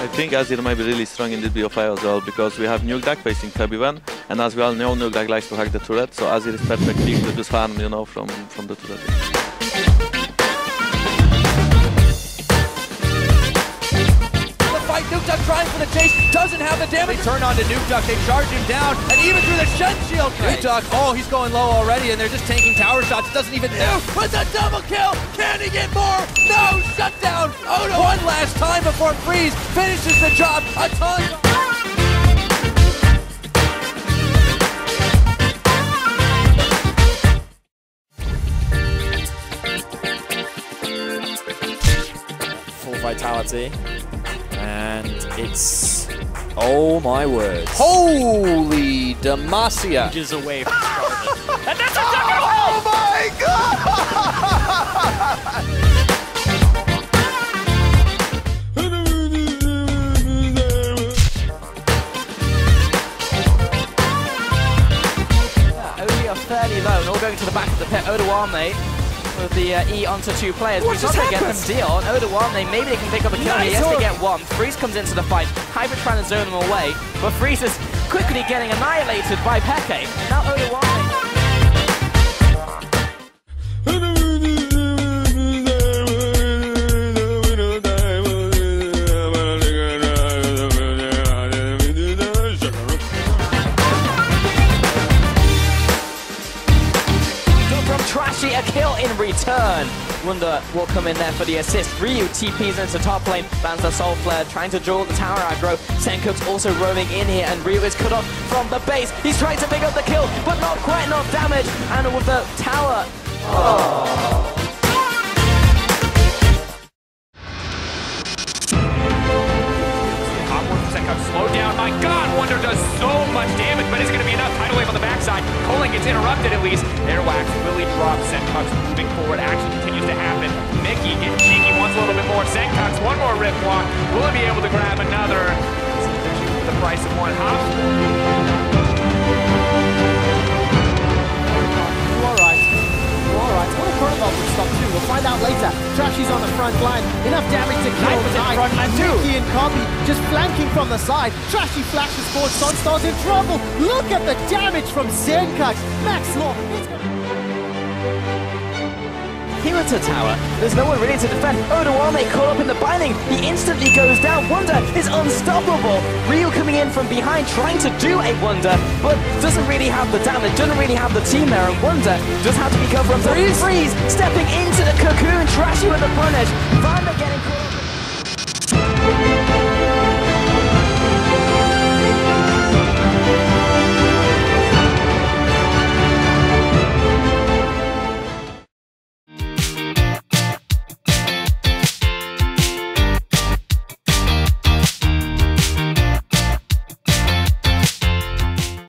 I think Azir might be really strong in this BO5 as well, because we have Nukeduck facing Cabo, and as we all know, Nukeduck likes to hack the turret, so Azir is perfect pick to just farm, you know, from the turret. Nukeduck trying for the chase, doesn't have the damage. They turn on to Nukeduck, they charge him down, and even through the Shen shield. Nukeduck, oh, he's going low already, and they're just tanking tower shots. It doesn't even do. With a double kill, can he get more? No, shutdown. Oda one last time before Freeze finishes the job. A ton. Full vitality. And it's, oh my word. Holy Demacia. Inches away from Scarlet. And that's a second one! Oh my god! Only are fairly low and all going to the back of the pit. H2WHAT with the E onto 2 players. What just happened? Get the steal on H2WHAT, maybe they can pick up a kill here. Yes, they get one. Freeze comes into the fight. Hybrid trying to zone them away, but Freeze is quickly getting annihilated by Peke. Now H2WHAT. Trashy, a kill in return. Wonder will come in there for the assist. Ryu TPs into top lane, lands the Soul Flare, trying to draw the tower aggro. Senkook's also roaming in here, and Ryu is cut off from the base. He's trying to pick up the kill, but not quite enough damage. And with the tower. Oh. Slow down, my god, Wonder does so much damage, but it's going to be enough. Tidal wave on the backside. Colin gets interrupted at least. Airwax really drops. Senkook's moving forward. Action continues to happen. Mickey getting cheeky, wants a little bit more. Senkook's one more rip walk. Will he be able to grab another? For the price of one hop. What a protocol would stop too. We'll find out later. Trashy's on the front line. Enough damage to kill Knight. Mickey and Cabo just flanking from the side. Trashy flashes forward. Sunstar's in trouble. Look at the damage from Senkook. Max Law. Here at the tower, there's no one really to defend. H2WHAT caught up in the binding. He instantly goes down. Wonder is unstoppable. Ryu coming in from behind, trying to do a Wonder, but doesn't really have the damage, doesn't really have the team there, and Wonder just have to be covered from Freeze stepping into the cocoon. Trashy with the punish. Vanda getting caught.